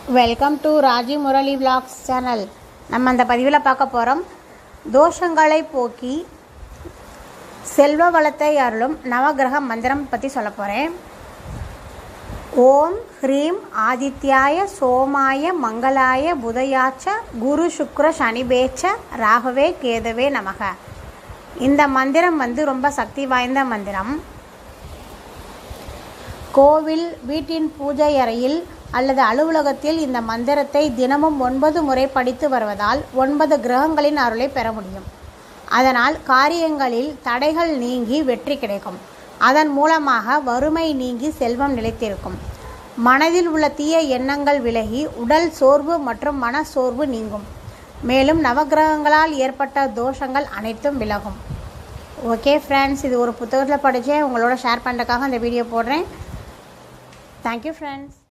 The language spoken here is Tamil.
Welcome to Raji Murali vlogs channel. நம்ம அந்த பதிவில் பார்க்க போகிறோம், தோஷங்களை போக்கி செல்வ வளத்தை அருளும் நவகிரக மந்திரம் பற்றி சொல்ல போகிறேன். ஓம் ஹ்ரீம் ஆதித்யாய சோமாய மங்களாய புதயாச்ச குரு சுக்ர சனிபேச்ச ராகவே கேதவே நமக. இந்த மந்திரம் ரொம்ப சக்தி வாய்ந்த மந்திரம். கோவில், வீட்டின் பூஜை அறையில் அல்லது அலுவலகத்தில் இந்த மந்திரத்தை தினமும் 9 முறை படித்து வருவதால் 9 கிரகங்களின் அருளை பெற முடியும். அதனால் காரியங்களில் தடைகள் நீங்கி வெற்றி கிடைக்கும். அதன் மூலமாக வறுமை நீங்கி செல்வம் நிலைத்திருக்கும். மனதில் உள்ள தீய எண்ணங்கள் விலகி உடல் சோர்வு மற்றும் மன சோர்வு நீங்கும். மேலும் நவகிரகங்களால் ஏற்பட்ட தோஷங்கள் அனைத்தும் விலகும். ஓகே ஃப்ரெண்ட்ஸ், இது ஒரு புத்தகத்தில் படித்தேன், உங்களோட ஷேர் பண்ணுறதுக்காக அந்த வீடியோ போடுறேன். Thank you friends.